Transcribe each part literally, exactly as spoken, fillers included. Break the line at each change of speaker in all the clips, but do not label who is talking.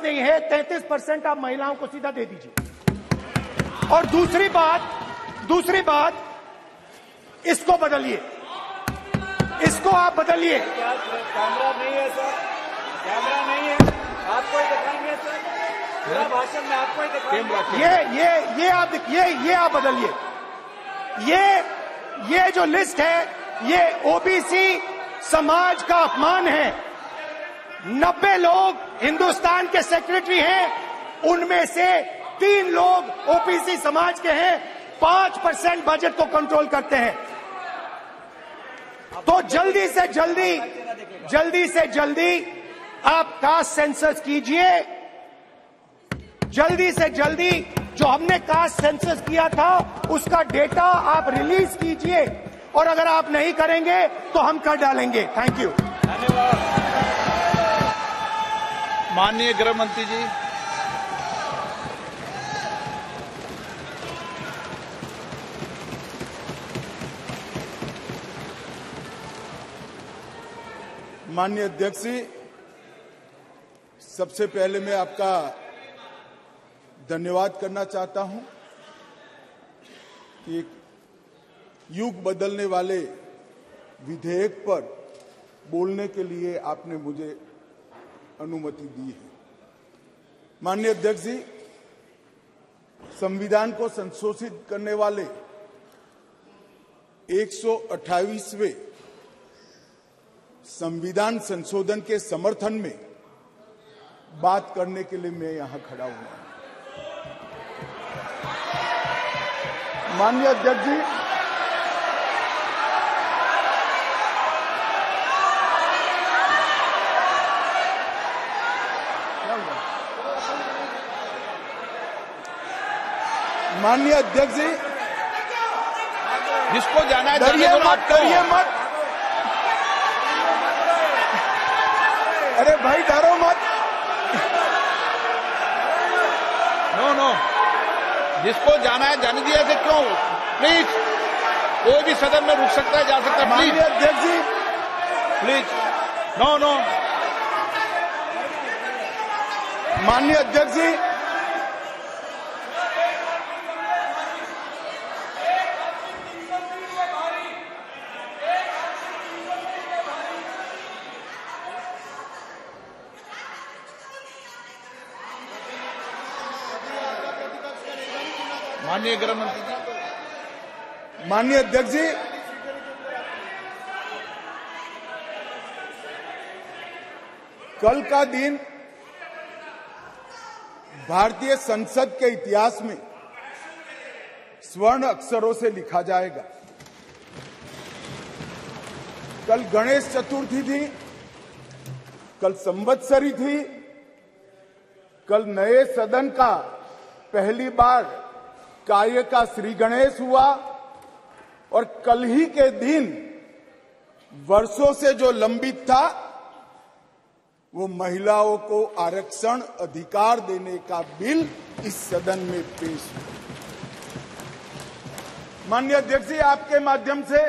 जरूरत नहीं है, तैंतीस परसेंट आप महिलाओं को सीधा दे दीजिए। और दूसरी बात दूसरी बात इसको बदलिए, इसको आप बदलिए।
कैमरा नहीं है सर, कैमरा नहीं है, आपको ही दिखाएंगे सर, पूरा भाषण में आपको ही दिखाएंगे।
ये ये ये आप ये ये आप बदलिए। ये ये जो लिस्ट है ये ओबीसी समाज का अपमान है। नब्बे लोग हिंदुस्तान के सेक्रेटरी हैं, उनमें से तीन लोग ओबीसी समाज के हैं, पांच परसेंट बजट को कंट्रोल करते हैं। तो जल्दी से जल्दी जल्दी से जल्दी आप कास्ट सेंसस कीजिए, जल्दी से जल्दी जो हमने कास्ट सेंसस किया था उसका डेटा आप रिलीज कीजिए, और अगर आप नहीं करेंगे तो हम कर डालेंगे। Thank you.
धन्यवाद।
माननीय गृह मंत्री जी।
माननीय अध्यक्ष जी, सबसे पहले मैं आपका धन्यवाद करना चाहता हूं कि एक युग बदलने वाले विधेयक पर बोलने के लिए आपने मुझे अनुमति दी है। माननीय अध्यक्ष जी, संविधान को संशोधित करने वाले एक सौ अट्ठाईसवें संविधान संशोधन के समर्थन में बात करने के लिए मैं यहां खड़ा हुआ हूं। माननीय अध्यक्ष जी, माननीय अध्यक्ष जी,
जिसको जाना है
डरिए
जाने दो
मत,
आपको।
डरिए मत। अरे भाई डरो मत।
नो नो, जिसको जाना है जाने दिया ऐसे क्यों? प्लीज, कोई भी सदन में रुक सकता है, जा सकता है।
माननीय
प्लीज
अध्यक्ष जी,
प्लीज, नो नो।
माननीय अध्यक्ष जी,
माननीय गृह मंत्री जी।
माननीय अध्यक्ष जी, कल का दिन भारतीय संसद के इतिहास में स्वर्ण अक्षरों से लिखा जाएगा। कल गणेश चतुर्थी थी, कल संवत्सरी थी, कल नए सदन का पहली बार कार्य का श्री गणेश हुआ, और कल ही के दिन वर्षों से जो लंबित था वो महिलाओं को आरक्षण अधिकार देने का बिल इस सदन में पेश हुआ। माननीय अध्यक्ष जी, आपके माध्यम से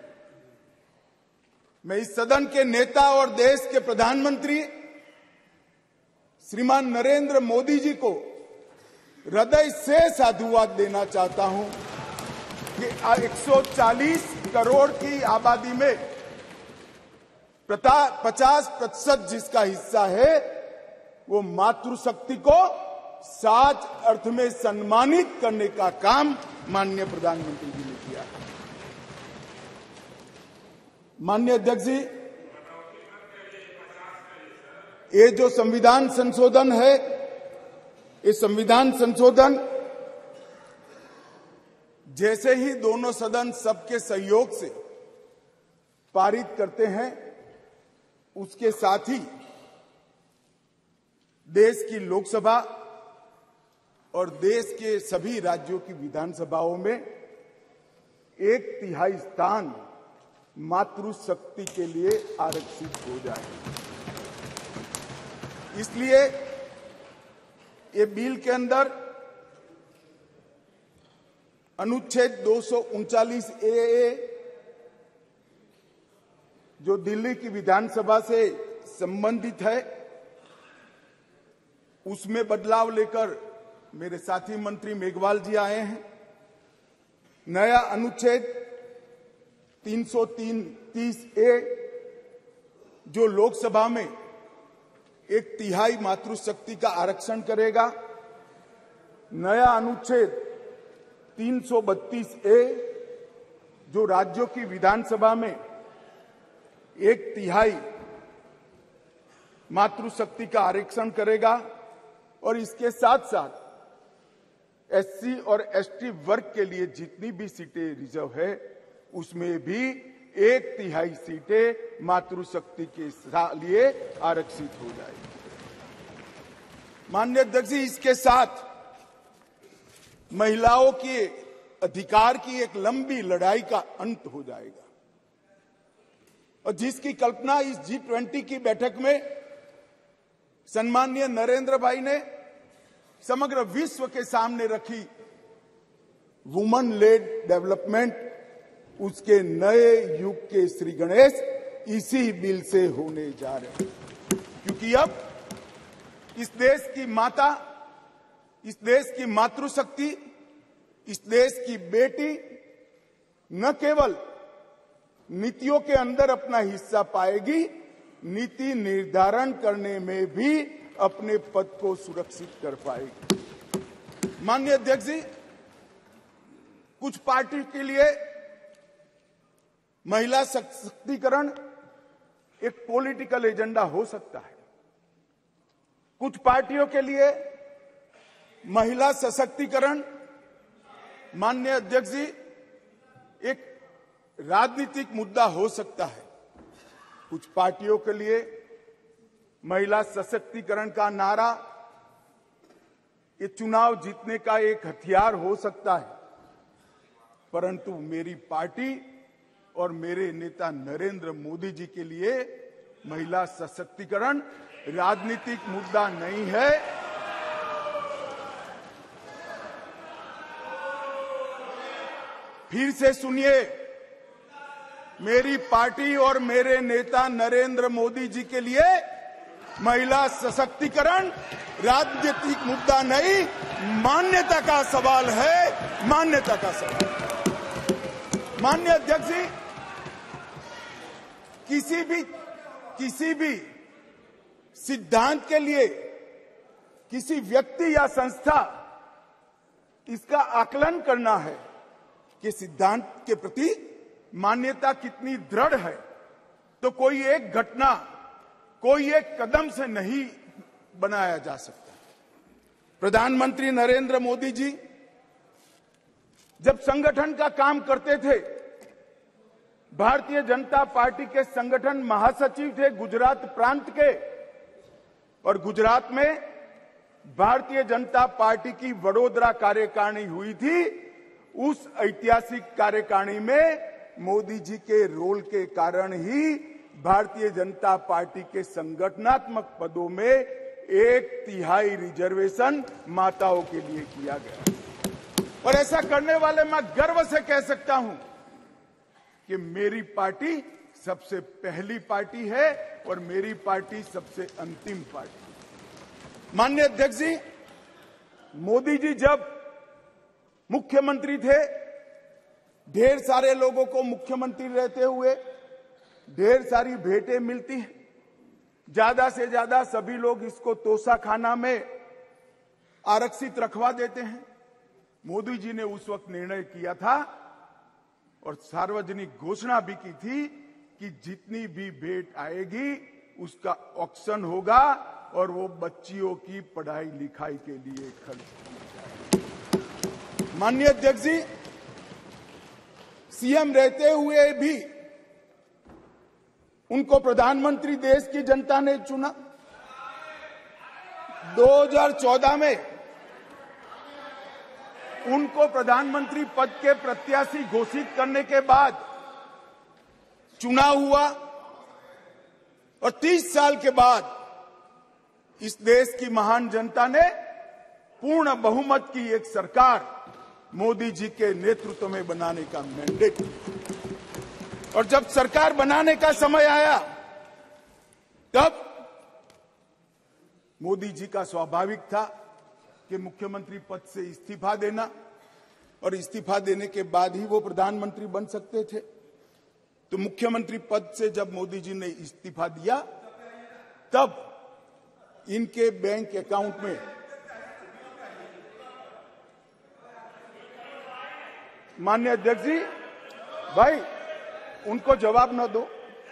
मैं इस सदन के नेता और देश के प्रधानमंत्री श्रीमान नरेंद्र मोदी जी को हृदय से साधुवाद देना चाहता हूं कि एक सौ चालीस करोड़ की आबादी में पचास प्रतिशत जिसका हिस्सा है वो मातृशक्ति को सच अर्थ में सम्मानित करने का काम माननीय प्रधानमंत्री जी ने किया। माननीय अध्यक्ष जी, ये जो संविधान संशोधन है, ये संविधान संशोधन जैसे ही दोनों सदन सबके सहयोग से पारित करते हैं, उसके साथ ही देश की लोकसभा और देश के सभी राज्यों की विधानसभाओं में एक तिहाई स्थान मातृशक्ति के लिए आरक्षित हो जाए। इसलिए ये बिल के अंदर अनुच्छेद दो सौ उनचालीस ए जो दिल्ली की विधानसभा से संबंधित है, उसमें बदलाव लेकर मेरे साथी मंत्री मेघवाल जी आए हैं। नया अनुच्छेद तीन सौ तीस ए जो लोकसभा में एक तिहाई मातृशक्ति का आरक्षण करेगा। नया अनुच्छेद तीन सौ बत्तीस ए जो राज्यों की विधानसभा में एक तिहाई मातृशक्ति का आरक्षण करेगा। और इसके साथ साथ एससी और एसटी वर्ग के लिए जितनी भी सीटें रिजर्व है उसमें भी एक तिहाई सीटें मातृशक्ति के लिए आरक्षित हो जाएगी। माननीय अध्यक्ष जी, इसके साथ महिलाओं के अधिकार की एक लंबी लड़ाई का अंत हो जाएगा और जिसकी कल्पना इस जी ट्वेंटी की बैठक में सम्माननीय नरेंद्र भाई ने समग्र विश्व के सामने रखी, वुमन लेड डेवलपमेंट, उसके नए युग के श्री गणेश इसी बिल से होने जा रहे हैं। क्योंकि अब इस देश की माता, इस देश की मातृशक्ति, इस देश की बेटी न केवल नीतियों के अंदर अपना हिस्सा पाएगी, नीति निर्धारण करने में भी अपने पद को सुरक्षित कर पाएगी। माननीय अध्यक्ष जी, कुछ पार्टी के लिए महिला सशक्तिकरण एक पॉलिटिकल एजेंडा हो सकता है। कुछ पार्टियों के लिए महिला सशक्तिकरण, माननीय अध्यक्ष जी, एक राजनीतिक मुद्दा हो सकता है। कुछ पार्टियों के लिए महिला सशक्तिकरण का नारा ये चुनाव जीतने का एक हथियार हो सकता है, परंतु मेरी पार्टी और मेरे नेता नरेंद्र मोदी जी के लिए महिला सशक्तिकरण राजनीतिक मुद्दा नहीं है। फिर से सुनिए, मेरी पार्टी और मेरे नेता नरेंद्र मोदी जी के लिए महिला सशक्तिकरण राजनीतिक मुद्दा नहीं, मान्यता का सवाल है, मान्यता का सवाल। माननीय अध्यक्ष जी, किसी भी किसी भी सिद्धांत के लिए किसी व्यक्ति या संस्था इसका आकलन करना है कि सिद्धांत के प्रति मान्यता कितनी दृढ़ है, तो कोई एक घटना, कोई एक कदम से नहीं बनाया जा सकता। प्रधानमंत्री नरेंद्र मोदी जी जब संगठन का काम करते थे, भारतीय जनता पार्टी के संगठन महासचिव थे गुजरात प्रांत के, और गुजरात में भारतीय जनता पार्टी की वडोदरा कार्यकारिणी हुई थी। उस ऐतिहासिक कार्यकारिणी में मोदी जी के रोल के कारण ही भारतीय जनता पार्टी के संगठनात्मक पदों में एक तिहाई रिजर्वेशन माताओं के लिए किया गया। और ऐसा करने वाले मैं गर्व से कह सकता हूं कि मेरी पार्टी सबसे पहली पार्टी है और मेरी पार्टी सबसे अंतिम पार्टी। माननीय अध्यक्ष जी, मोदी जी जब मुख्यमंत्री थे, ढेर सारे लोगों को मुख्यमंत्री रहते हुए ढेर सारी भेंटें मिलती हैं। ज्यादा से ज्यादा सभी लोग इसको तोसा खाना में आरक्षित रखवा देते हैं। मोदी जी ने उस वक्त निर्णय किया था और सार्वजनिक घोषणा भी की थी कि जितनी भी भेंट आएगी उसका ऑक्शन होगा और वो बच्चियों की पढ़ाई लिखाई के लिए खर्च की जाएगी। माननीय अध्यक्ष जी, सीएम रहते हुए भी उनको प्रधानमंत्री देश की जनता ने चुना। दो हज़ार चौदह में उनको प्रधानमंत्री पद के प्रत्याशी घोषित करने के बाद चुनाव हुआ और तीस साल के बाद इस देश की महान जनता ने पूर्ण बहुमत की एक सरकार मोदी जी के नेतृत्व में बनाने का मैंडेट दिया। और जब सरकार बनाने का समय आया, तब मोदी जी का स्वाभाविक था कि मुख्यमंत्री पद से इस्तीफा देना और इस्तीफा देने के बाद ही वो प्रधानमंत्री बन सकते थे। तो मुख्यमंत्री पद से जब मोदी जी ने इस्तीफा दिया तब इनके बैंक अकाउंट में माननीय अध्यक्ष जी, भाई उनको जवाब न दो।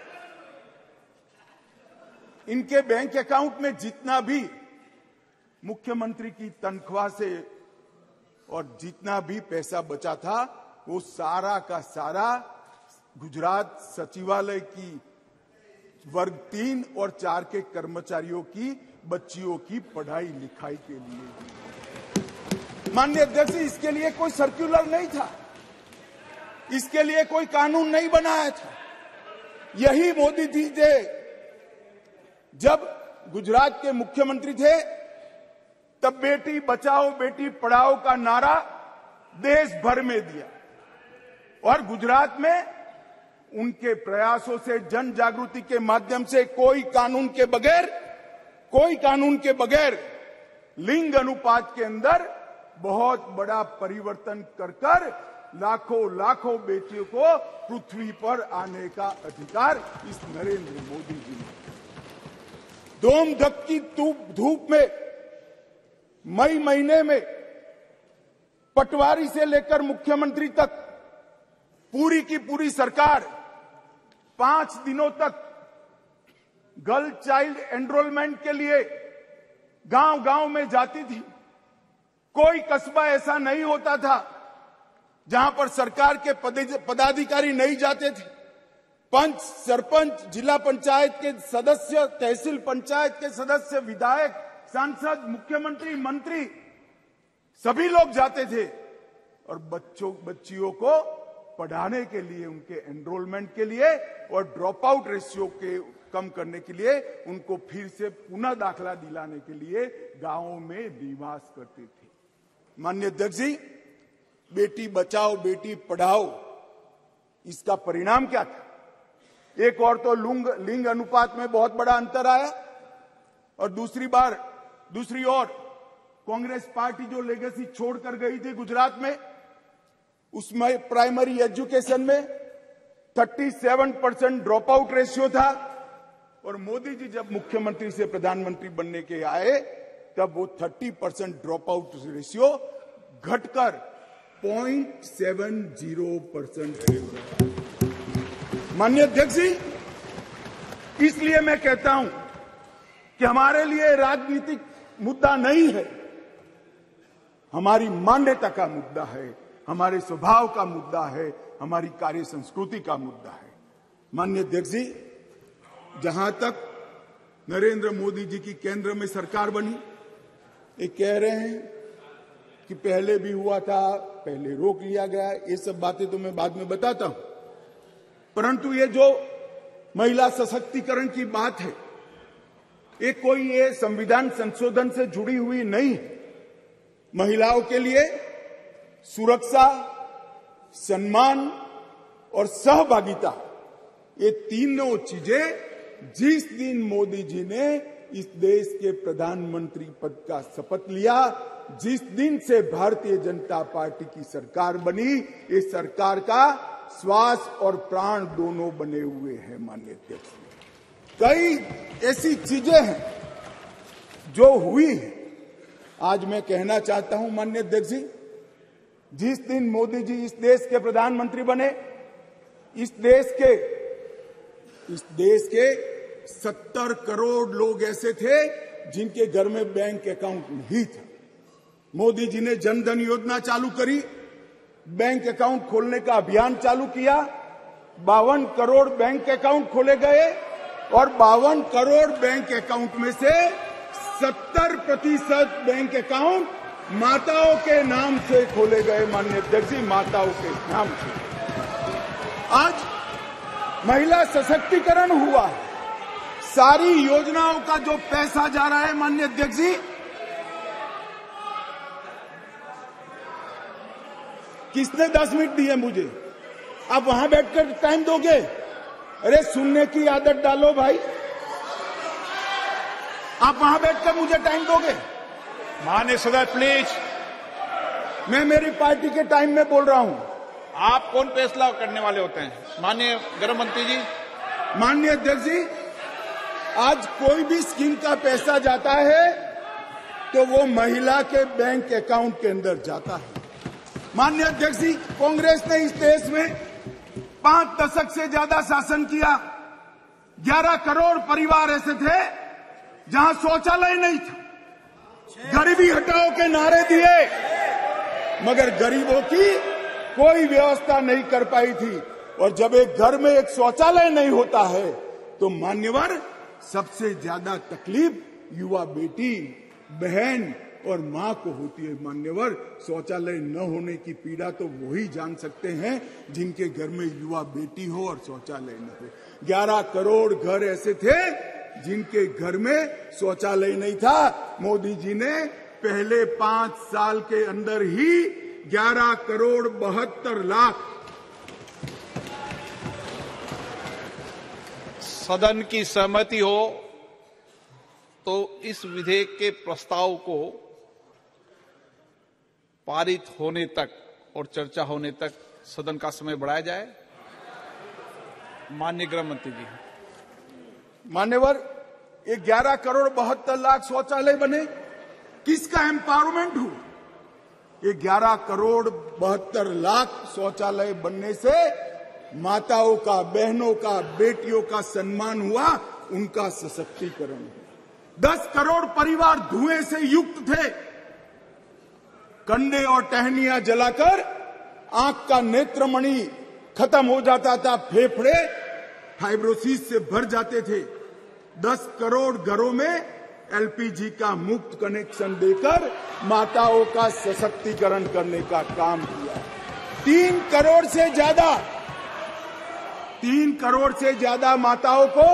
इनके बैंक अकाउंट में जितना भी मुख्यमंत्री की तनख्वाह से और जितना भी पैसा बचा था वो सारा का सारा गुजरात सचिवालय की वर्ग तीन और चार के कर्मचारियों की बच्चियों की पढ़ाई लिखाई के लिए। माननीय अध्यक्ष, इसके लिए कोई सर्कुलर नहीं था, इसके लिए कोई कानून नहीं बनाया था। यही मोदी जी थे जब गुजरात के मुख्यमंत्री थे, तब बेटी बचाओ बेटी पढ़ाओ का नारा देश भर में दिया और गुजरात में उनके प्रयासों से जन जागृति के माध्यम से कोई कानून के बगैर कोई कानून के बगैर लिंग अनुपात के अंदर बहुत बड़ा परिवर्तन कर कर लाखों लाखों बेटियों को पृथ्वी पर आने का अधिकार इस नरेंद्र मोदी जी ने। दोम धक्की धूप में मई महीने में पटवारी से लेकर मुख्यमंत्री तक पूरी की पूरी सरकार पांच दिनों तक गर्ल चाइल्ड एनरोलमेंट के लिए गांव गांव में जाती थी। कोई कस्बा ऐसा नहीं होता था जहां पर सरकार के पदाधिकारी नहीं जाते थे। पंच, सरपंच, जिला पंचायत के सदस्य, तहसील पंचायत के सदस्य, विधायक, सांसद, मुख्यमंत्री, मंत्री सभी लोग जाते थे और बच्चों बच्चियों को पढ़ाने के लिए, उनके एनरोलमेंट के लिए और ड्रॉप आउट रेशियो के कम करने के लिए, उनको फिर से पुनः दाखला दिलाने के लिए गांवों में निवास करते थे। माननीय अध्यक्ष जी, बेटी बचाओ बेटी पढ़ाओ, इसका परिणाम क्या था? एक और तो लिंग लिंग अनुपात में बहुत बड़ा अंतर आया और दूसरी बार दूसरी ओर कांग्रेस पार्टी जो लेगेसी छोड़कर गई थी गुजरात में, उसमें प्राइमरी एजुकेशन में सैंतीस परसेंट ड्रॉप आउट रेशियो था और मोदी जी जब मुख्यमंत्री से प्रधानमंत्री बनने के आए तब वो तीस परसेंट ड्रॉप आउट रेशियो घटकर पॉइंट सेवन जीरो परसेंट। माननीय अध्यक्ष जी, इसलिए मैं कहता हूं कि हमारे लिए राजनीतिक मुद्दा नहीं है, हमारी मान्यता का मुद्दा है, हमारे स्वभाव का मुद्दा है, हमारी कार्य संस्कृति का मुद्दा है। माननीय अध्यक्ष जी, जहां तक नरेंद्र मोदी जी की केंद्र में सरकार बनी, ये कह रहे हैं कि पहले भी हुआ था, पहले रोक लिया गया, ये सब बातें तो मैं बाद में बताता हूं। परंतु ये जो महिला सशक्तिकरण की बात है, ये कोई ये संविधान संशोधन से जुड़ी हुई नहीं है। महिलाओं के लिए सुरक्षा, सम्मान और सहभागिता, ये तीनों चीजें जिस दिन मोदी जी ने इस देश के प्रधानमंत्री पद का शपथ लिया, जिस दिन से भारतीय जनता पार्टी की सरकार बनी, ये सरकार का श्वास और प्राण दोनों बने हुए हैं। माननीय अध्यक्ष, कई ऐसी चीजें हैं जो हुई है। आज मैं कहना चाहता हूं माननीय अध्यक्ष जी, जिस दिन मोदी जी इस देश के प्रधानमंत्री बने, इस देश के इस देश के सत्तर करोड़ लोग ऐसे थे जिनके घर में बैंक अकाउंट नहीं था। मोदी जी ने जनधन योजना चालू करी, बैंक अकाउंट खोलने का अभियान चालू किया, बावन करोड़ बैंक अकाउंट खोले गए और बावन करोड़ बैंक अकाउंट में से सत्तर प्रतिशत बैंक अकाउंट माताओं के नाम से खोले गए। माननीय अध्यक्ष जी, माताओं के नाम से आज महिला सशक्तिकरण हुआ। सारी योजनाओं का जो पैसा जा रहा है माननीय अध्यक्ष जी, किसने दस मिनट दिए मुझे? आप वहां बैठकर टाइम दोगे? अरे सुनने की आदत डालो भाई। आप वहां बैठकर मुझे टाइम दोगे?
माननीय सदस्य प्लीज,
मैं मेरी पार्टी के टाइम में बोल रहा हूं।
आप कौन फैसला करने वाले होते हैं? माननीय गृह मंत्री जी।
माननीय अध्यक्ष जी, आज कोई भी स्कीम का पैसा जाता है तो वो महिला के बैंक अकाउंट के अंदर जाता है। माननीय अध्यक्ष जी, कांग्रेस ने इस देश में पांच दशक से ज्यादा शासन किया। ग्यारह करोड़ परिवार ऐसे थे जहां शौचालय नहीं था। गरीबी हटाओ के नारे दिए, मगर गरीबों की कोई व्यवस्था नहीं कर पाई थी। और जब एक घर में एक शौचालय नहीं होता है तो मान्यवर सबसे ज्यादा तकलीफ युवा बेटी, बहन और मां को होती है। मान्यवर, शौचालय न होने की पीड़ा तो वही जान सकते हैं जिनके घर में युवा बेटी हो और शौचालय न हो। ग्यारह करोड़ घर ऐसे थे जिनके घर में शौचालय नहीं था। मोदी जी ने पहले पांच साल के अंदर ही ग्यारह करोड़ बहत्तर लाख
सदन की सहमति हो तो इस विधेयक के प्रस्ताव को पारित होने तक और चर्चा होने तक सदन का समय बढ़ाया जाए। माननीय गृह मंत्री जी।
मान्यवर, ये ग्यारह करोड़ बहत्तर लाख शौचालय बने, किसका एम्पावरमेंट हुआ? ये ग्यारह करोड़ बहत्तर लाख शौचालय बनने से माताओं का, बहनों का, बेटियों का सम्मान हुआ, उनका सशक्तिकरण हुआ। दस करोड़ परिवार धुएं से युक्त थे। कंडे और टहनियां जलाकर आंख का नेत्रमणि खत्म हो जाता था, फेफड़े फाइब्रोसिस से भर जाते थे। दस करोड़ घरों में एलपीजी का मुफ्त कनेक्शन देकर माताओं का सशक्तिकरण करने का काम किया। तीन करोड़ से ज्यादा तीन करोड़ से ज्यादा माताओं को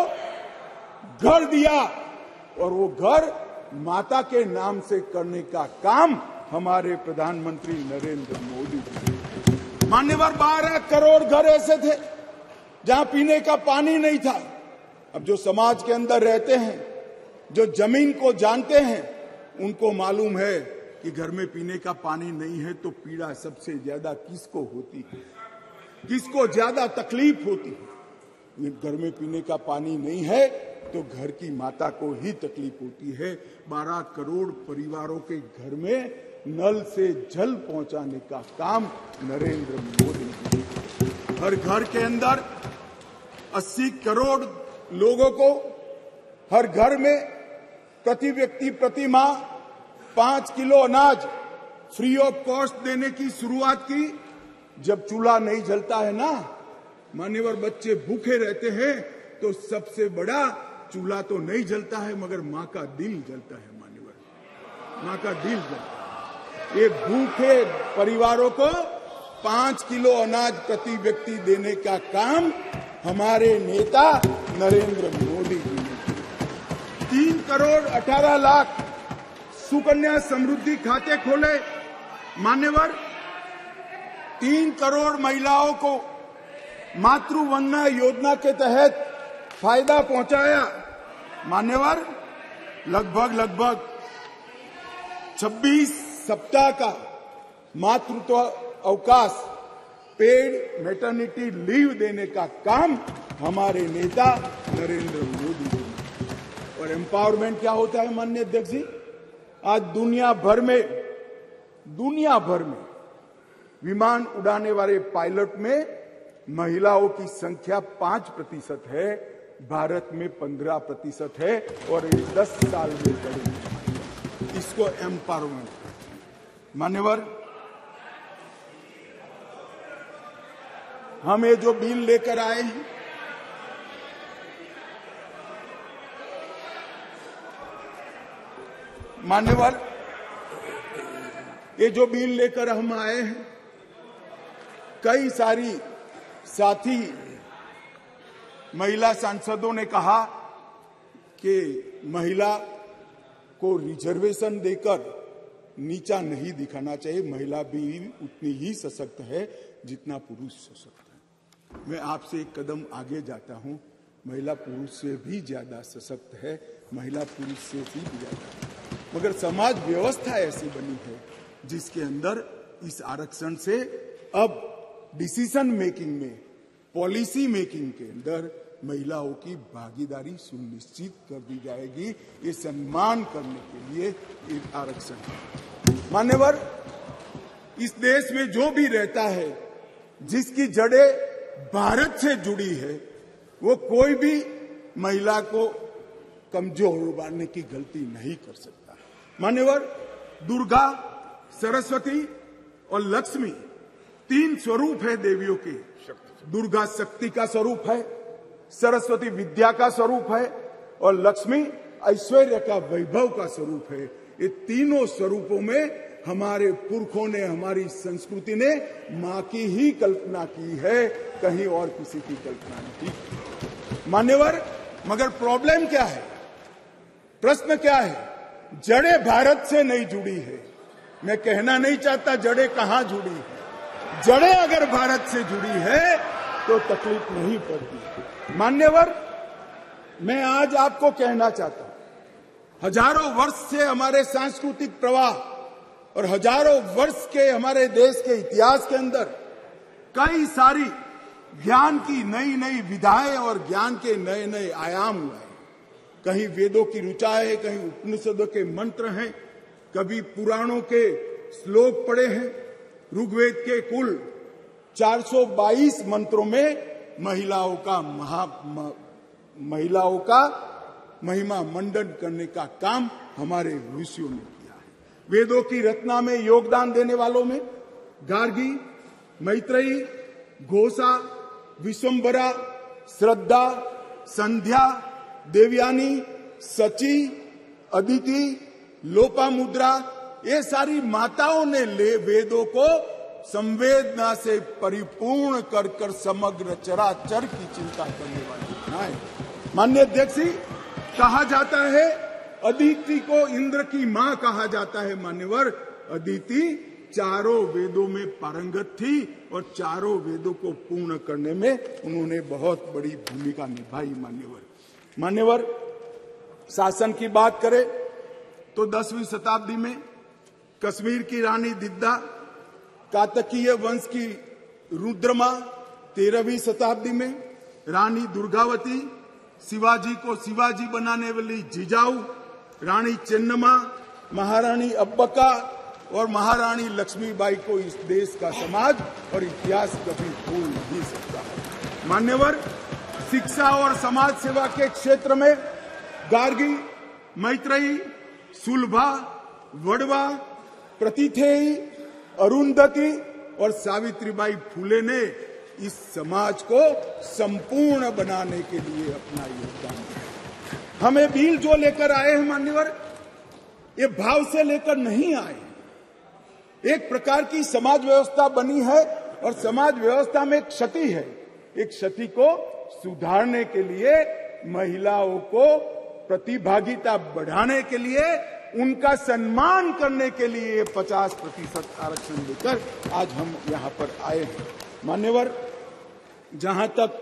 घर दिया और वो घर माता के नाम से करने का काम हमारे प्रधानमंत्री नरेंद्र मोदी जी। मान्यवर, बारह करोड़ घर ऐसे थे जहां पीने का पानी नहीं था। अब जो समाज के अंदर रहते हैं, जो जमीन को जानते हैं, उनको मालूम है कि घर में पीने का पानी नहीं है तो पीड़ा सबसे ज्यादा किसको होती है, किसको ज्यादा तकलीफ होती है। घर में पीने का पानी नहीं है तो घर की माता को ही तकलीफ होती है। बारह करोड़ परिवारों के घर में नल से जल पहुंचाने का काम नरेंद्र मोदी जी। हर घर के अंदर अस्सी करोड़ लोगों को हर घर में प्रति व्यक्ति प्रति माह पांच किलो अनाज फ्री ऑफ कॉस्ट देने की शुरुआत की। जब चूल्हा नहीं जलता है ना मान्यवर, बच्चे भूखे रहते हैं तो सबसे बड़ा चूल्हा तो नहीं जलता है मगर मां का दिल जलता है। मान्यवर, मां का दिल जलता है। ये भूखे परिवारों को पांच किलो अनाज प्रति व्यक्ति देने का काम हमारे नेता नरेंद्र मोदी जी ने किया। तीन करोड़ अठारह लाख सुकन्या समृद्धि खाते खोले। मान्यवर, तीन करोड़ महिलाओं को मातृ वंदना योजना के तहत फायदा पहुंचाया। मान्यवर, लगभग लगभग छब्बीस सप्ताह का मातृत्व अवकाश, पेड मैटरनिटी लीव देने का काम हमारे नेता नरेंद्र मोदी जी ने। और एम्पावरमेंट क्या होता है माननीय अध्यक्ष जी? आज दुनिया भर में दुनिया भर में विमान उड़ाने वाले पायलट में महिलाओं की संख्या पांच प्रतिशत है, भारत में पंद्रह प्रतिशत है और ये दस साल में बढ़ेगी। इसको एम्पावरमेंट। मान्यवर, हम ये जो बिल लेकर आए हैं, मान्यवर, ये जो बिल लेकर हम आए हैं, कई सारी साथी महिला सांसदों ने कहा कि महिला को रिजर्वेशन देकर नीचा नहीं दिखाना चाहिए। महिला भी उतनी ही सशक्त है जितना पुरुष सशक्त है। मैं आपसे एक कदम आगे जाता हूं, महिला पुरुष से भी ज्यादा सशक्त है। महिला पुरुष से ही दिया जाता है। मगर समाज व्यवस्था ऐसी बनी है जिसके अंदर इस आरक्षण से अब डिसीजन मेकिंग में, पॉलिसी मेकिंग के अंदर महिलाओं की भागीदारी सुनिश्चित कर दी जाएगी। ये सम्मान करने के लिए एक आरक्षण है। मान्यवर, इस देश में जो भी रहता है जिसकी जड़ें भारत से जुड़ी है, वो कोई भी महिला को कमजोर बनाने की गलती नहीं कर सकता। मान्यवर, दुर्गा, सरस्वती और लक्ष्मी तीन स्वरूप है देवियों के। दुर्गा शक्ति का स्वरूप है, सरस्वती विद्या का स्वरूप है और लक्ष्मी ऐश्वर्य का, वैभव का स्वरूप है। ये तीनों स्वरूपों में हमारे पुरखों ने, हमारी संस्कृति ने मां की ही कल्पना की है, कहीं और किसी की कल्पना नहीं की। मान्यवर, मगर प्रॉब्लम क्या है, प्रश्न क्या है? जड़ें भारत से नहीं जुड़ी है। मैं कहना नहीं चाहता जड़ें कहां जुड़ी है। जड़ें अगर भारत से जुड़ी है तो तकलीफ नहीं पड़ती। मान्यवर, मैं आज आपको कहना चाहता हूं, हजारों वर्ष से हमारे सांस्कृतिक प्रवाह और हजारों वर्ष के हमारे देश के इतिहास के अंदर कई सारी ज्ञान की नई नई विधाएं और ज्ञान के नए नए आयाम हुए हैं। कहीं वेदों की ऋचा है, कहीं उपनिषदों के मंत्र हैं, कभी पुराणों के श्लोक पढ़े हैं। ऋग्वेद के कुल चार सौ बाईस मंत्रों में महिलाओं का महा म, महिलाओं का महिमा मंडन करने का काम हमारे ऋषियों ने किया है। वेदों की रचना में योगदान देने वालों में गार्गी, मैत्रेयी, घोषा, विश्वम्भरा, श्रद्धा, संध्या, देवयानी, सची, अदिति, लोपामुद्रा, ये सारी माताओं ने ले वेदों को संवेदना से परिपूर्ण कर कर समग्र चराचर की चिंता करने वाली बनाए। माननीय अध्यक्ष जी, कहा जाता है अदिति को इंद्र की मां कहा जाता है। मान्यवर, अदिति चारों वेदों में पारंगत थी और चारों वेदों को पूर्ण करने में उन्होंने बहुत बड़ी भूमिका निभाई। मान्यवर मान्यवर शासन की बात करें तो दसवीं शताब्दी में कश्मीर की रानी दिद्दा, कातकीय वंश की रुद्रमा तेरहवीं शताब्दी में रानी दुर्गावती, शिवाजी को शिवाजी बनाने वाली जिजाऊ, रानी चेन्नम्मा, महारानी अब्बका और महारानी लक्ष्मीबाई को इस देश का समाज और इतिहास कभी भूल नहीं सकता। मान्यवर, शिक्षा और समाज सेवा के क्षेत्र में गार्गी, मैत्रेयी, सुलभा, वड़वा, प्रतिथेयी, अरुंधति और सावित्रीबाई फुले ने इस समाज को संपूर्ण बनाने के लिए अपना योगदान दिया। हमें बिल जो लेकर आए हैं मान्यवर, ये भाव से लेकर नहीं आए। एक प्रकार की समाज व्यवस्था बनी है और समाज व्यवस्था में एक क्षति है। एक क्षति को सुधारने के लिए, महिलाओं को प्रतिभागिता बढ़ाने के लिए, उनका सम्मान करने के लिए पचास प्रतिशत आरक्षण लेकर आज हम यहां पर आए हैं। मान्यवर, जहां तक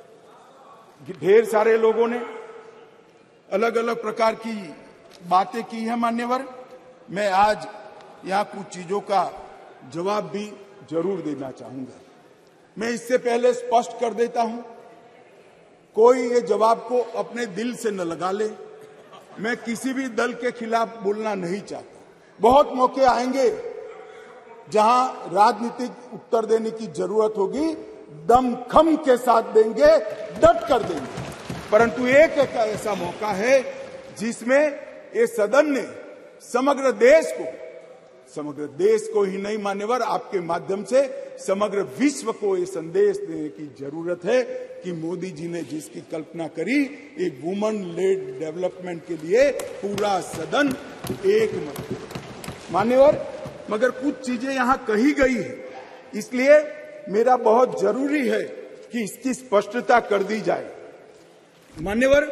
ढेर सारे लोगों ने अलग अलग प्रकार की बातें की हैं मान्यवर, मैं आज यहां कुछ चीजों का जवाब भी जरूर देना चाहूंगा। मैं इससे पहले स्पष्ट कर देता हूं, कोई ये जवाब को अपने दिल से न लगा ले। मैं किसी भी दल के खिलाफ बोलना नहीं चाहता। बहुत मौके आएंगे जहां राजनीतिक उत्तर देने की जरूरत होगी, दमखम के साथ देंगे, डट कर देंगे। परंतु एक एक ऐसा मौका है जिसमें ये सदन ने समग्र देश को, समग्र देश को ही नहीं मान्यवर, आपके माध्यम से समग्र विश्व को ये संदेश देने की जरूरत है कि मोदी जी ने जिसकी कल्पना करी, एक वुमन लेड डेवलपमेंट के लिए पूरा सदन एक मत। मान्यवर, मगर कुछ चीजें यहां कही गई है, इसलिए मेरा बहुत जरूरी है कि इसकी स्पष्टता कर दी जाए। मान्यवर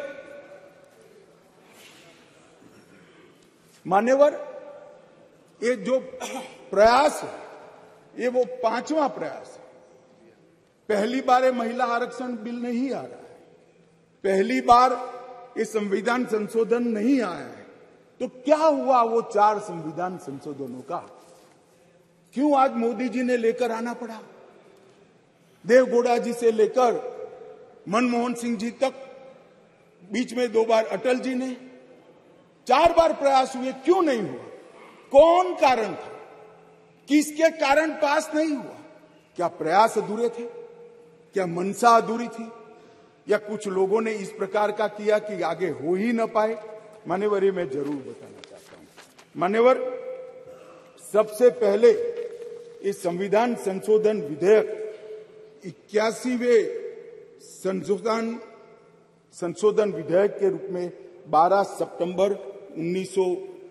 मान्यवर ये जो प्रयास है, ये वो पांचवा प्रयास है। पहली बार ये महिला आरक्षण बिल नहीं आ रहा है। पहली बार ये संविधान संशोधन नहीं आया है, तो क्या हुआ वो चार संविधान संशोधनों का? क्यों आज मोदी जी ने लेकर आना पड़ा? देवगौड़ा जी से लेकर मनमोहन सिंह जी तक, बीच में दो बार अटल जी ने, चार बार प्रयास हुए, क्यों नहीं हुआ? कौन कारण था? किसके कारण पास नहीं हुआ? क्या प्रयास अधूरे थे? क्या मंशा अधूरी थी? या कुछ लोगों ने इस प्रकार का किया कि आगे हो ही न पाए? मान्यवर, ये मैं जरूर बताना चाहता हूं। मान्यवर, सबसे पहले इस संविधान संशोधन विधेयक इक्यासीवें संशोधन संशोधन विधेयक के रूप में बारह सितंबर उन्नीस सौ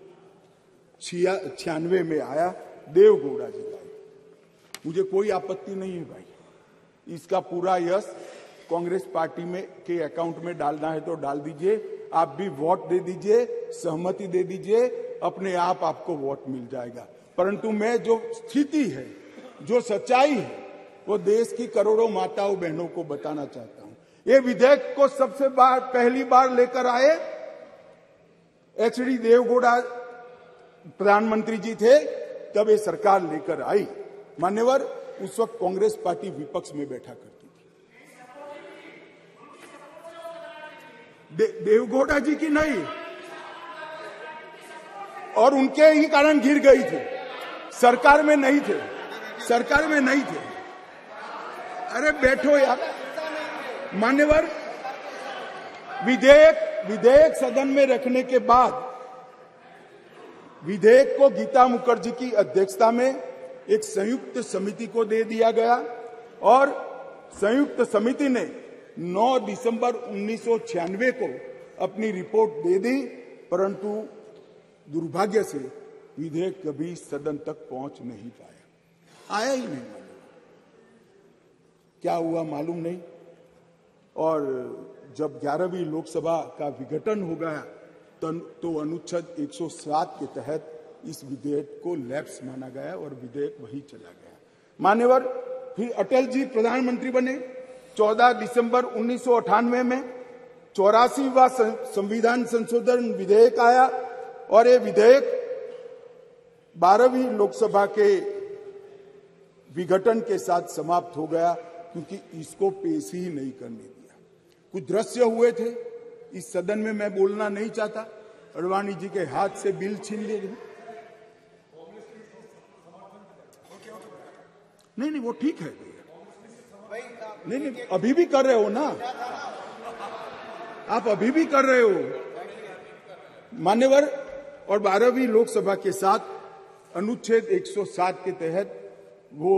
छियानवे में आया, देवगौड़ा जी लाए। मुझे कोई आपत्ति नहीं है भाई, इसका पूरा यश कांग्रेस पार्टी में के अकाउंट में डालना है तो डाल दीजिए, आप भी वोट दे दीजिए, सहमति दे दीजिए, अपने आप आपको वोट मिल जाएगा। परंतु मैं जो स्थिति है, जो सच्चाई है, वो देश की करोड़ों माताओं बहनों को बताना चाहता हूं। ये विधेयक को सबसे बार पहली बार लेकर आए एच डी देवगौड़ा प्रधानमंत्री जी थे, तब ये सरकार लेकर आई। मान्यवर, उस वक्त कांग्रेस पार्टी विपक्ष में बैठा करती थी। दे, देवगौड़ा जी की नहीं, और उनके ही कारण गिर गई थी, सरकार में नहीं थे, सरकार में नहीं थे। अरे बैठो यार। मान्यवर, विधेयक विधेयक सदन में रखने के बाद विधेयक को गीता मुखर्जी की अध्यक्षता में एक संयुक्त समिति को दे दिया गया और संयुक्त समिति ने नौ दिसंबर उन्नीस सौ छियानवे को अपनी रिपोर्ट दे दी, परंतु दुर्भाग्य से विधेयक कभी सदन तक पहुंच नहीं पाया, आया ही नहीं। क्या हुआ मालूम नहीं। और जब ग्यारहवीं लोकसभा का विघटन हो गया तो अनुच्छेद एक सौ सात के तहत इस विधेयक को लैप्स माना गया और विधेयक वही चला गया। मान्यवर, फिर अटल जी प्रधानमंत्री बने। चौदह दिसंबर उन्नीस सौ अट्ठानवे में चौरासीवां संविधान संशोधन विधेयक आया और ये विधेयक बारहवीं लोकसभा के विघटन के साथ समाप्त हो गया, क्योंकि इसको पेश ही नहीं करने दिया। कुछ दृश्य हुए थे, इस सदन में मैं बोलना नहीं चाहता। अडवाणी जी के हाथ से बिल छीन लिए गए। नहीं नहीं, वो ठीक है। नहीं नहीं, अभी भी कर रहे हो ना आप, अभी भी कर रहे हो मान्यवर। और बारहवीं लोकसभा के साथ अनुच्छेद एक सौ सात के तहत वो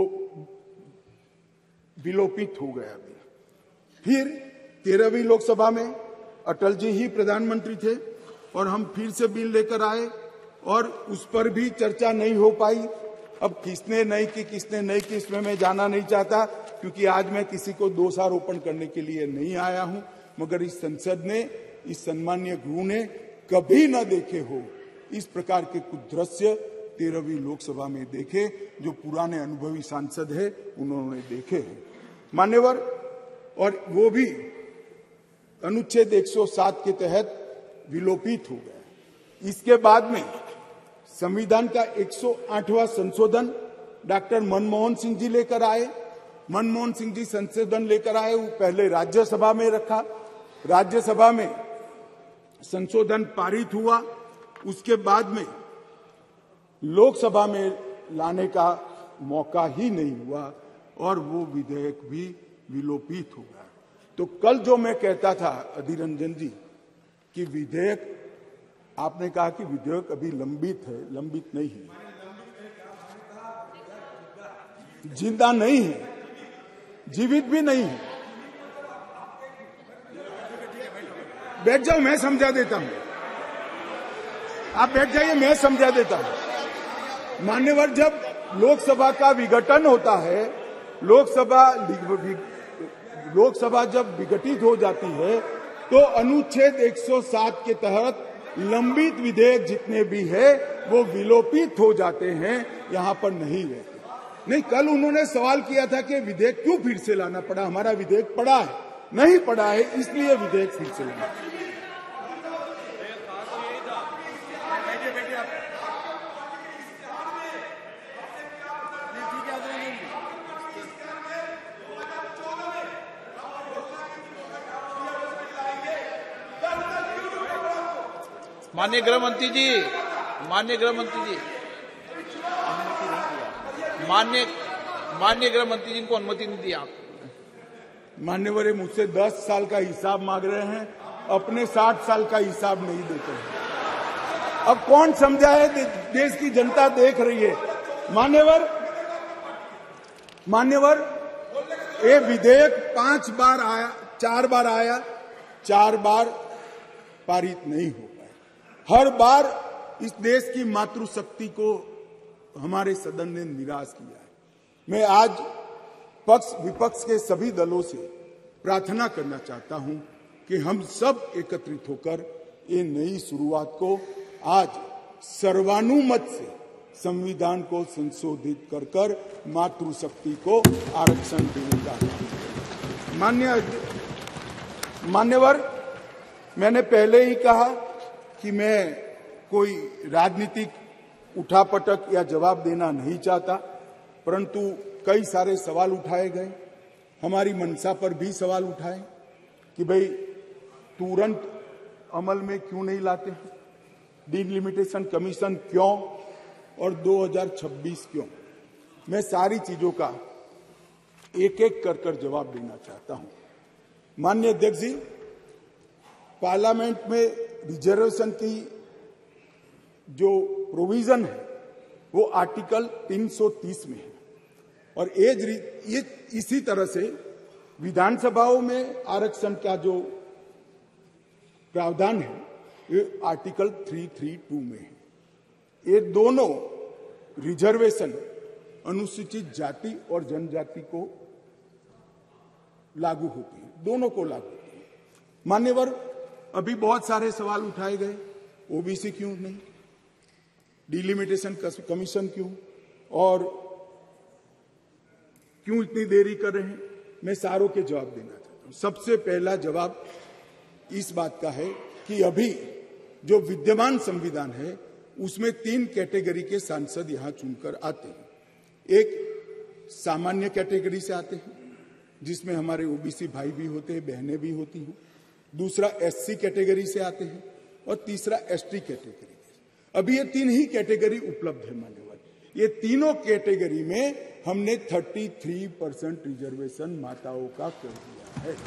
विलोपित हो गया। फिर तेरहवीं लोकसभा में अटल जी ही प्रधानमंत्री थे और हम फिर से बिल लेकर आए और उस पर भी चर्चा नहीं हो पाई। अब किसने नहीं की, किसने नहीं की, इसमें मैं जाना नहीं चाहता, क्योंकि आज मैं किसी को दोषारोपण करने के लिए नहीं आया हूं। मगर इस संसद ने, इस सम्मानीय गृह ने कभी न देखे हो इस प्रकार के कुछ दृश्य तेरहवीं लोकसभा में देखे, जो पुराने अनुभवी सांसद है उन्होंने देखे हैं मान्यवर। और वो भी अनुच्छेद एक सौ सात के तहत विलोपित हो गया। इसके बाद में संविधान का एक सौ आठवां संशोधन डॉक्टर मनमोहन सिंह जी लेकर आए। मनमोहन सिंह जी संशोधन लेकर आए, वो पहले राज्यसभा में रखा, राज्यसभा में संशोधन पारित हुआ, उसके बाद में लोकसभा में लाने का मौका ही नहीं हुआ और वो विधेयक भी विलोपित हो गया। तो कल जो मैं कहता था अधीर रंजन जी कि विधेयक, आपने कहा कि विधेयक अभी लंबित है, लंबित नहीं है, जिंदा नहीं है, जीवित भी नहीं है। बैठ जाओ, मैं समझा देता हूं। आप बैठ जाइए, मैं समझा देता हूं। मान्यवर, जब लोकसभा का विघटन होता है, लोकसभा लोकसभा जब विघटित हो जाती है तो अनुच्छेद एक सौ सात के तहत लंबित विधेयक जितने भी है वो विलोपित हो जाते हैं, यहां पर नहीं रहते। नहीं, कल उन्होंने सवाल किया था कि विधेयक क्यों फिर से लाना पड़ा, हमारा विधेयक पड़ा है, नहीं पड़ा है इसलिए विधेयक फिर से लाना।
माननीय गृह मंत्री जी, माननीय गृह मंत्री जी, माननीय माननीय गृह मंत्री जी को अनुमति नहीं दी आप।
मान्यवर मुझसे दस साल का हिसाब मांग रहे हैं, अपने साठ साल का हिसाब नहीं देते हैं। अब कौन समझाए? देश की जनता देख रही है। मान्यवर मान्यवर ये विधेयक पांच बार आया, चार बार आया, चार बार पारित नहीं हो पाया। हर बार इस देश की मातृशक्ति को हमारे सदन ने निराश किया है। मैं आज पक्ष विपक्ष के सभी दलों से प्रार्थना करना चाहता हूं कि हम सब एकत्रित होकर ये नई शुरुआत को आज सर्वानुमत से संविधान को संशोधित कर कर मातृशक्ति को आरक्षण देने का मान्य मान्यवर मैंने पहले ही कहा कि मैं कोई राजनीतिक उठापटक या जवाब देना नहीं चाहता, परंतु कई सारे सवाल उठाए गए। हमारी मंशा पर भी सवाल उठाए कि भाई तुरंत अमल में क्यों नहीं लाते हैं, डिलिमिटेशन कमीशन क्यों और दो हज़ार छब्बीस क्यों। मैं सारी चीजों का एक एक कर कर जवाब देना चाहता हूं। माननीय अध्यक्ष जी, पार्लियामेंट में रिजर्वेशन की जो प्रोविजन है वो आर्टिकल तीन सौ तीस में है और एज ये इसी तरह से विधानसभाओं में आरक्षण का जो प्रावधान है ये आर्टिकल तीन सौ बत्तीस में है। ये दोनों रिजर्वेशन अनुसूचित जाति और जनजाति को लागू होती है, दोनों को लागू होती है। मान्यवर, अभी बहुत सारे सवाल उठाए गए, ओबीसी क्यों नहीं, डिलिमिटेशन कमीशन क्यों और क्यों इतनी देरी कर रहे हैं। मैं सारों के जवाब देना चाहता हूं। सबसे पहला जवाब इस बात का है कि अभी जो विद्यमान संविधान है उसमें तीन कैटेगरी के सांसद यहां चुनकर आते हैं। एक सामान्य कैटेगरी से आते हैं जिसमें हमारे ओबीसी भाई भी होते हैं, बहनें भी होती हैं। दूसरा एससी कैटेगरी से आते हैं और तीसरा एसटी कैटेगरी। अभी ये तीन ही कैटेगरी उपलब्ध है मान्यवर। ये तीनों कैटेगरी में हमने तैंतीस परसेंट रिजर्वेशन माताओं का कर दिया है।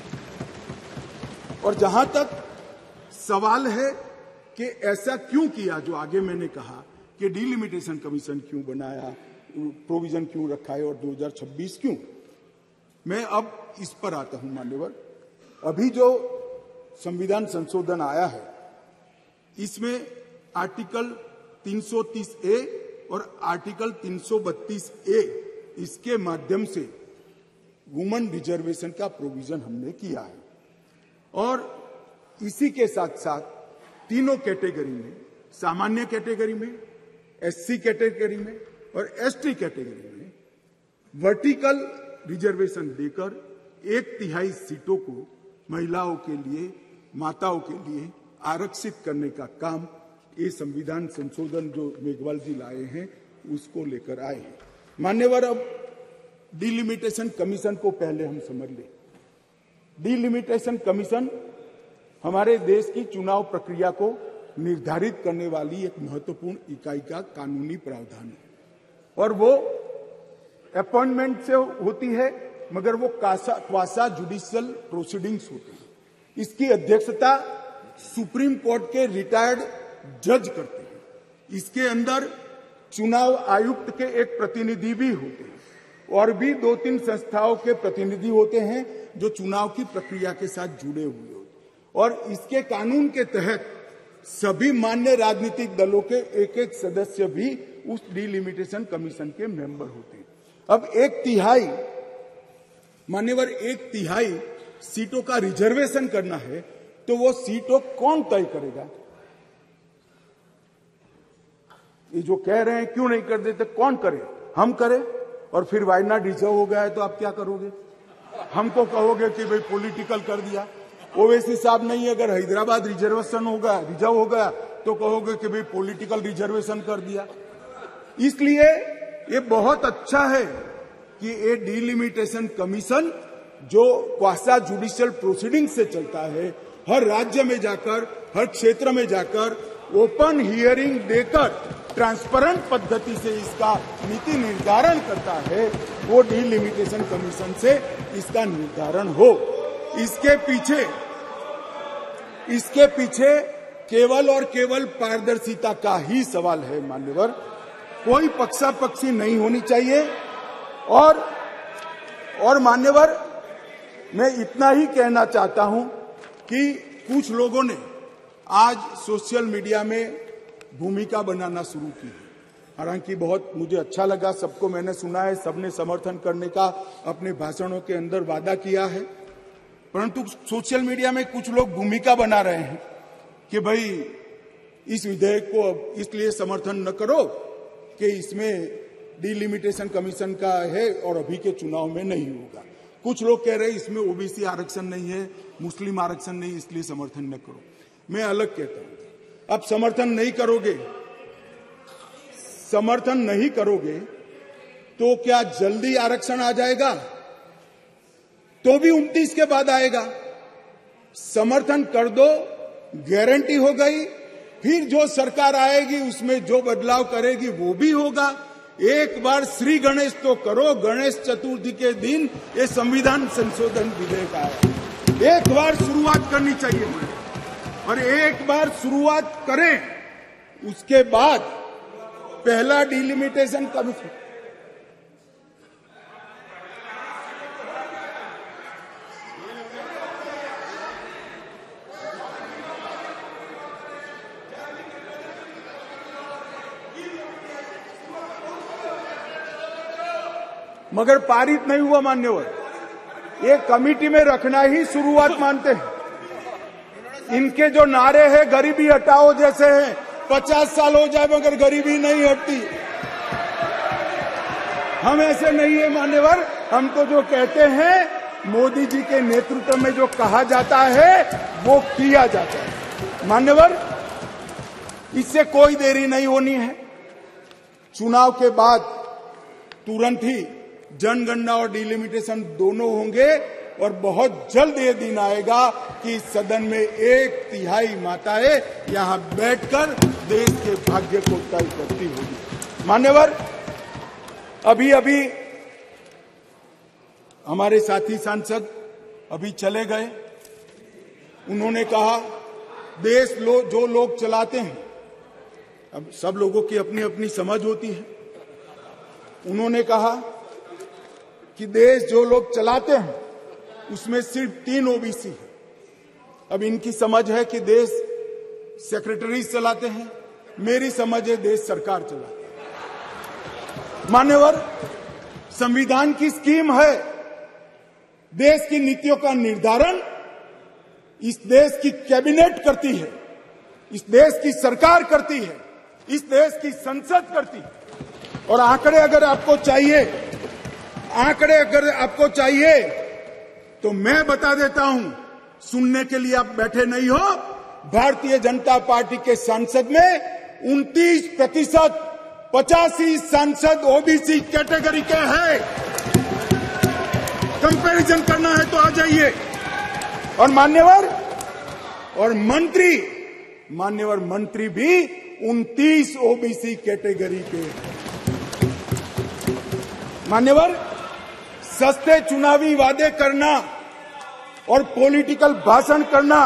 और जहां तक सवाल है कि ऐसा क्यों किया, जो आगे मैंने कहा कि डिलिमिटेशन कमीशन क्यों बनाया, प्रोविजन क्यों रखा है और दो हज़ार छब्बीस क्यों, मैं अब इस पर आता हूं मान्यवर। अभी जो संविधान संशोधन आया है इसमें आर्टिकल तीन सौ तीस ए और आर्टिकल तीन सौ बत्तीस ए इसके माध्यम से वुमेन रिजर्वेशन का प्रोविजन हमने किया है और इसी के साथ साथ तीनों कैटेगरी में, सामान्य कैटेगरी में, एससी कैटेगरी में और एसटी कैटेगरी में वर्टिकल रिजर्वेशन देकर एक तिहाई सीटों को महिलाओं के लिए, माताओं के लिए आरक्षित करने का काम ये संविधान संशोधन जो मेघवाल जी लाए हैं उसको लेकर आए हैं। मान्यवर, अब डिलिमिटेशन कमीशन को पहले हम समझ लें। डिलिमिटेशन कमीशन हमारे देश की चुनाव प्रक्रिया को निर्धारित करने वाली एक महत्वपूर्ण इकाई का कानूनी प्रावधान है और वो अपॉइंटमेंट से होती है, मगर वो क्वासा जुडिशियल प्रोसीडिंग्स होती है। इसकी अध्यक्षता सुप्रीम कोर्ट के रिटायर्ड जज करते हैं। इसके अंदर चुनाव आयुक्त के एक प्रतिनिधि भी होते हैं और भी दो तीन संस्थाओं के प्रतिनिधि होते हैं जो चुनाव की प्रक्रिया के साथ जुड़े हुए होते हैं और इसके कानून के तहत सभी मान्य राजनीतिक दलों के एक एक सदस्य भी उस डिलिमिटेशन कमीशन के मेंबर होते हैं। अब एक तिहाई मान्यवर एक तिहाई सीटों का रिजर्वेशन करना है तो वो सीटों कौन तय करेगा? ये जो कह रहे हैं क्यों नहीं कर देते, कौन करे? हम करें और फिर वायनाड रिजर्व हो गया है तो आप क्या करोगे? हमको कहोगे कि भाई पॉलिटिकल कर दिया। ओवैसी साहब नहीं, अगर हैदराबाद रिजर्वेशन होगा, रिजर्व हो गया तो कहोगे कि भाई पॉलिटिकल रिजर्वेशन कर दिया। इसलिए ये बहुत अच्छा है कि ये डिलिमिटेशन कमीशन जो क्वासा जुडिशियल प्रोसीडिंग से चलता है, हर राज्य में जाकर हर क्षेत्र में जाकर ओपन हियरिंग देकर ट्रांसपेरेंट पद्धति से इसका नीति निर्धारण करता है, वो डिलिमिटेशन कमीशन से इसका निर्धारण हो। इसके पीछे इसके पीछे केवल और केवल पारदर्शिता का ही सवाल है मान्यवर। कोई पक्षापक्षी नहीं होनी चाहिए। और और मान्यवर, मैं इतना ही कहना चाहता हूं कि कुछ लोगों ने आज सोशल मीडिया में भूमिका बनाना शुरू की है। हालांकि बहुत मुझे अच्छा लगा, सबको मैंने सुना है, सबने समर्थन करने का अपने भाषणों के अंदर वादा किया है, परंतु सोशल मीडिया में कुछ लोग भूमिका बना रहे हैं कि भाई इस विधेयक को इसलिए समर्थन न करो कि इसमें डिलिमिटेशन कमीशन का है और अभी के चुनाव में नहीं होगा। कुछ लोग कह रहे हैं इसमें ओबीसी आरक्षण नहीं है, मुस्लिम आरक्षण नहीं, इसलिए समर्थन न करो। मैं अलग कहता हूं, अब समर्थन नहीं करोगे समर्थन नहीं करोगे तो क्या जल्दी आरक्षण आ जाएगा? तो भी उनतीस के बाद आएगा। समर्थन कर दो, गारंटी हो गई। फिर जो सरकार आएगी उसमें जो बदलाव करेगी वो भी होगा। एक बार श्री गणेश तो करो, गणेश चतुर्थी के दिन ये संविधान संशोधन विधेयक आया। एक बार शुरुआत करनी चाहिए और एक बार शुरुआत करें, उसके बाद पहला डिलिमिटेशन कमीशन मगर पारित नहीं हुआ मान्यवर। ये कमेटी में रखना ही शुरुआत मानते हैं। इनके जो नारे हैं गरीबी हटाओ जैसे हैं, पचास साल हो जाए मगर गरीबी नहीं हटती। हम ऐसे नहीं है मान्यवर। हम तो जो कहते हैं मोदी जी के नेतृत्व में जो कहा जाता है वो किया जाता है मान्यवर। इससे कोई देरी नहीं होनी है। चुनाव के बाद तुरंत ही जनगणना और डिलिमिटेशन दोनों होंगे और बहुत जल्द ये दिन आएगा कि सदन में एक तिहाई माताएं यहां बैठकर देश के भाग्य को तय करती होगी। मान्यवर, अभी अभी हमारे साथी सांसद अभी चले गए। उन्होंने कहा देश लो, जो लोग चलाते हैं, अब सब लोगों की अपनी अपनी समझ होती है। उन्होंने कहा कि देश जो लोग चलाते हैं उसमें सिर्फ तीन ओबीसी है। अब इनकी समझ है कि देश सेक्रेटरी चलाते हैं, मेरी समझ है देश सरकार चलाती है। मान्यवर, संविधान की स्कीम है, देश की नीतियों का निर्धारण इस देश की कैबिनेट करती है, इस देश की सरकार करती है, इस देश की संसद करती है। और आंकड़े अगर आपको चाहिए आंकड़े अगर आपको चाहिए तो मैं बता देता हूं, सुनने के लिए आप बैठे नहीं हो। भारतीय जनता पार्टी के सांसद में उनतीस प्रतिशत पचासी सांसद ओबीसी कैटेगरी के हैं। कंपैरिजन करना है तो आ जाइए। और मान्यवर और मंत्री मान्यवर मंत्री भी उनतीस ओबीसी कैटेगरी के हैं। मान्यवर, सस्ते चुनावी वादे करना और पॉलिटिकल भाषण करना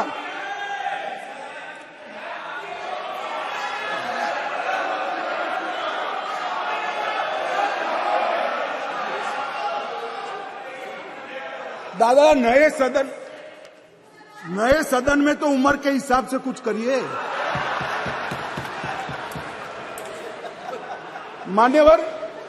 दादा, नए सदन नए सदन में तो उम्र के हिसाब से कुछ करिए। मान्यवर,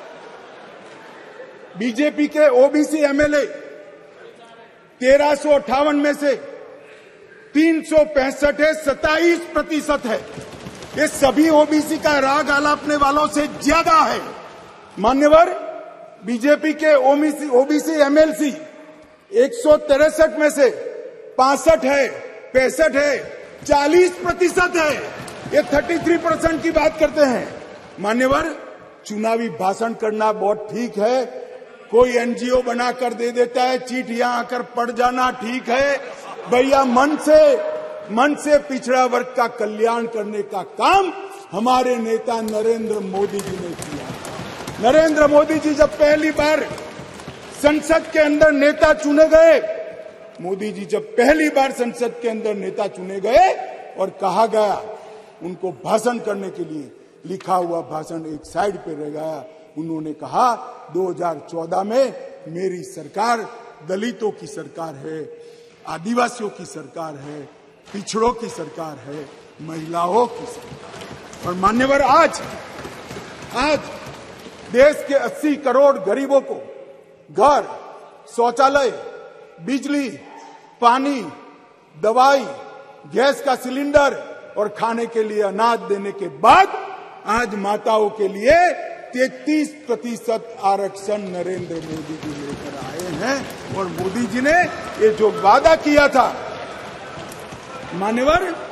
बीजेपी के ओबीसी एमएलए तेरह सौ अट्ठावन में से तीन सौ पैंसठ है, सत्ताईस प्रतिशत है। ये सभी ओबीसी का राग आलापने वालों से ज्यादा है। मान्यवर, बीजेपी के ओबीसी ओबीसी एमएलसी एक सौ तिरसठ में से पांसठ है, पैंसठ है, चालीस प्रतिशत है। ये तैंतीस परसेंट की बात करते हैं। मान्यवर, चुनावी भाषण करना बहुत ठीक है, कोई एनजीओ बनाकर दे देता है, चिट्ठियां आकर पढ़ जाना ठीक है। भैया मन से मन से पिछड़ा वर्ग का कल्याण करने का काम हमारे नेता नरेंद्र मोदी जी ने किया। नरेंद्र मोदी जी जब पहली बार संसद के अंदर नेता चुने गए, मोदी जी जब पहली बार संसद के अंदर नेता चुने गए और कहा गया उनको भाषण करने के लिए, लिखा हुआ भाषण एक साइड पे रह गया। उन्होंने कहा दो हज़ार चौदह में मेरी सरकार दलितों की सरकार है, आदिवासियों की सरकार है, पिछड़ों की सरकार है, महिलाओं की सरकार। और मान्यवर आज आज देश के अस्सी करोड़ गरीबों को घर, शौचालय, बिजली, पानी, दवाई, गैस का सिलेंडर और खाने के लिए अनाज देने के बाद आज माताओं के लिए तैंतीस प्रतिशत आरक्षण नरेंद्र मोदी जी लेकर आए हैं। और मोदी जी ने ये जो वादा किया था, मान्यवर